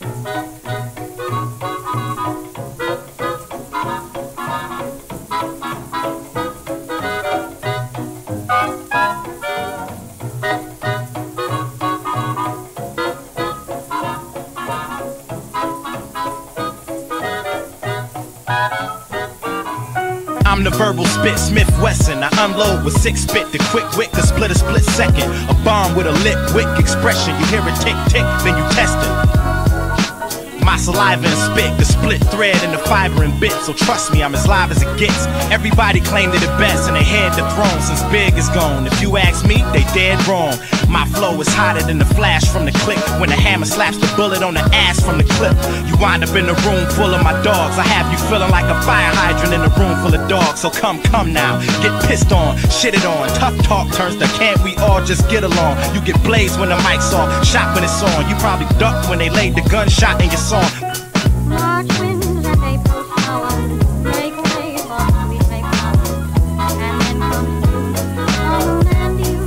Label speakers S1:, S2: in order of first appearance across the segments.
S1: I'm the verbal spit, Smith Wesson. I unload with 6 spit, the quick wit to split a split second. A bomb with a lit, quick expression. You hear it tick, tick, then you test it. My saliva and spit, the split thread and the fiber and bit. So trust me, I'm as live as it gets. Everybody claimed it the best and they had the throne since Big is gone. If you ask me, they dead wrong. My flow is hotter than the flash from the click. When the hammer slaps the bullet on the ass from the clip, you wind up in a room full of my dogs. I have you feeling like a fire hydrant in a room full of dogs. So come now, get pissed on, shitted on. Tough talk turns to can't we all just get along. You get blazed when the mic's off, shot when it's on. You probably ducked when they laid the gunshot in your song.
S2: March winds and April showers make way for sweet May flowers, and then comes June and you.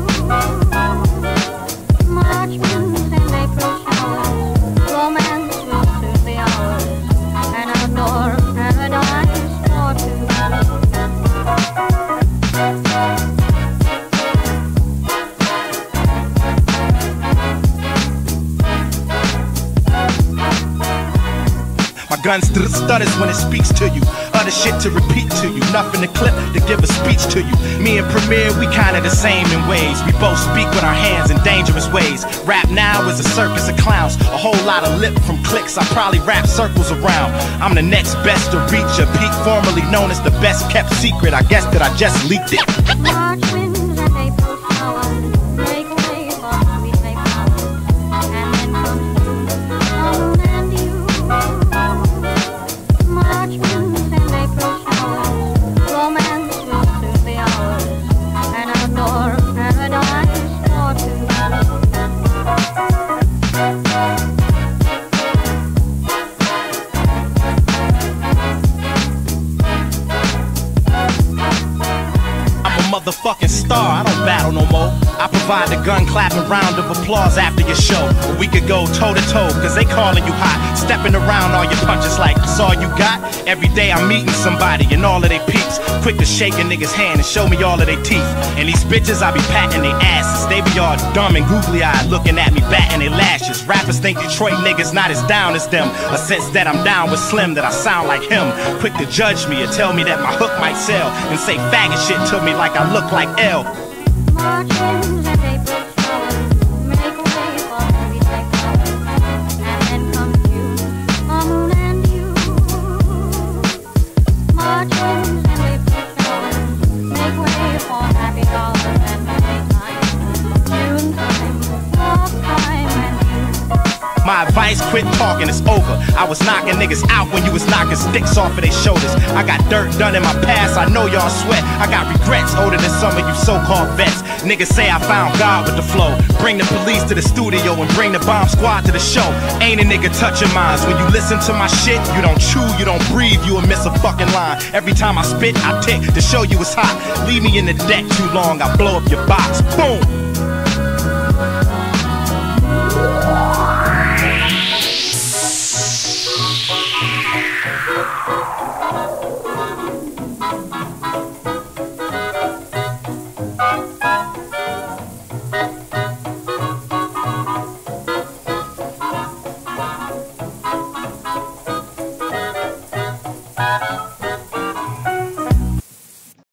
S2: March winds and April showers, romance will soon be ours, and outdoor paradise for two.
S1: My gun stutters when it speaks to you. Other shit to repeat to you. Nothing to clip to give a speech to you. Me and Premier, we kinda the same in ways. We both speak with our hands in dangerous ways. Rap now is a circus of clowns. A whole lot of lip from clicks. I probably wrap circles around. I'm the next best to reach a peak, formerly known as the best kept secret. I guess that I just leaked it.
S2: March winds and April showers make way for sweet May flowers, and then comes June and you. March winds and April showers, romance will soon be ours, and outdoor paradise for two.
S1: Motherfucking star, I don't battle no more. I provide the gun clapping round of applause after your show. Or we could go toe to toe, cause they calling you hot. Stepping around all your punches like that's all you got. Every day I'm meeting somebody and all of they peeps. Quick to shake a nigga's hand and show me all of their teeth. And these bitches I be patting their asses. They be all dumb and googly eyed looking at me batting their lashes. Rappers think Detroit niggas not as down as them. A sense that I'm down with Slim, that I sound like him. Quick to judge me and tell me that my hook might sell. And say faggot shit to me like I look like L.
S2: March winds and April showers make way for sweet May flowers, and then comes June and you. March winds and April showers make way for happy hours and May time, June time, love time and you.
S1: My advice, quit talking, it's over. I was knocking niggas out when you was knocking sticks off of their shoulders. I got dirt done in my past, I know y'all sweat. I got regrets older than some of you so-called vets. Niggas say I found God with the flow. Bring the police to the studio and bring the bomb squad to the show. Ain't a nigga touching minds. When you listen to my shit, you don't chew, you don't breathe, you will miss a fucking line. Every time I spit, I tick to show you it's hot. Leave me in the deck too long, I blow up your box. Boom!